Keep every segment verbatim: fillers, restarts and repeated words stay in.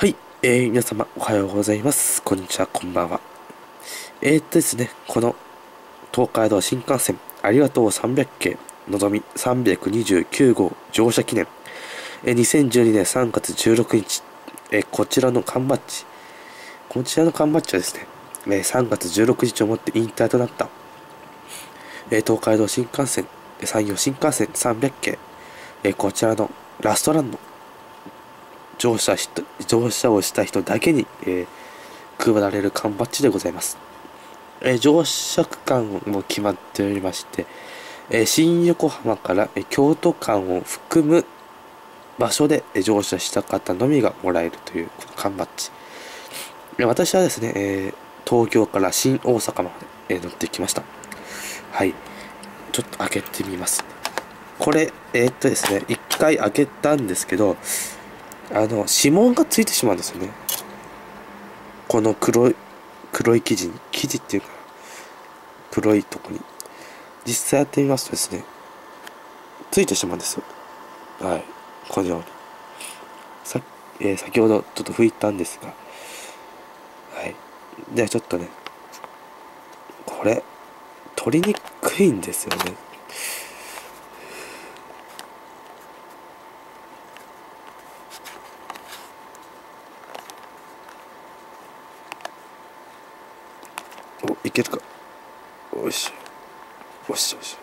はい、えー、皆様おはようございます。こんにちは、こんばんは。えーっとですね、この東海道新幹線ありがとうさんびゃく系のぞみさんびゃくにじゅうきゅう号乗車記念、えー、にせんじゅうにねんさんがつじゅうろくにち、えー、こちらの缶バッジ、こちらの缶バッジはですね、えー、さんがつじゅうろくにちをもって引退となった、えー、東海道新幹線、山陽新幹線さんびゃく系、えー、こちらのラストランの乗車し乗車をした人だけに、えー配られる缶バッジでございます。えー乗車区間も決まっておりまして、えー新横浜から、えー京都間を含む場所で、えー乗車した方のみがもらえるというこの缶バッジ。えー私はですね、えー東京から新大阪まで、えー乗ってきました。はい。ちょっと開けてみます。これ、えーっとですね、一回開けたんですけど、あの、指紋がついてしまうんですよね。この黒い、黒い生地に、生地っていうか、黒いとこに。実際やってみますとですね、ついてしまうんですよ。はい。このように。さ、えー先ほどちょっと拭いたんですが、はい。で、ちょっとね、これ、取りにくいんですよね。お、いけるか。よし。よしよし。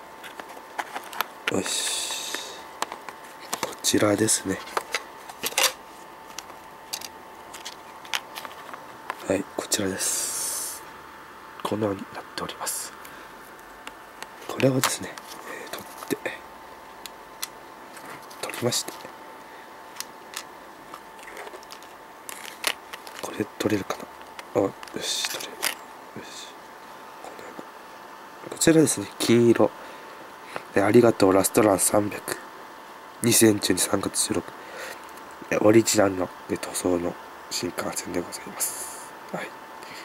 よし。こちらですね。はい、こちらです。このようになっております。これをですね、えー取って、取りまして、これ取れるかな。あ、よし、取れる。よし。このように。こちらですね、金色。えありがとうラストランさんびゃく。にせんじゅうにねんさんがつじゅうろく。えオリジナルの塗装の新幹線でございます。はい。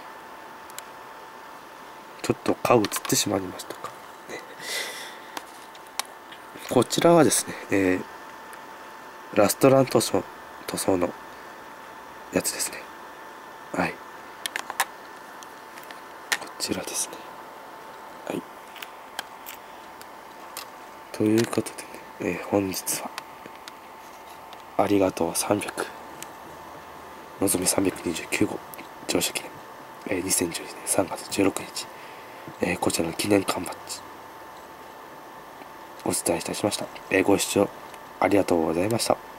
ちょっと顔映ってしまいましたか。ね、こちらはですね、えー、ラストラン塗装、塗装のやつですね。はい。こちらですね。はい。ということでね、えー、本日は、ありがとうさんびゃく、のぞみさんびゃくにじゅうきゅう号乗車記念、えー、にせんじゅうにねんさんがつじゅうろくにち、えー、こちらの記念缶バッジ、お伝えいたしました。えー、ご視聴ありがとうございました。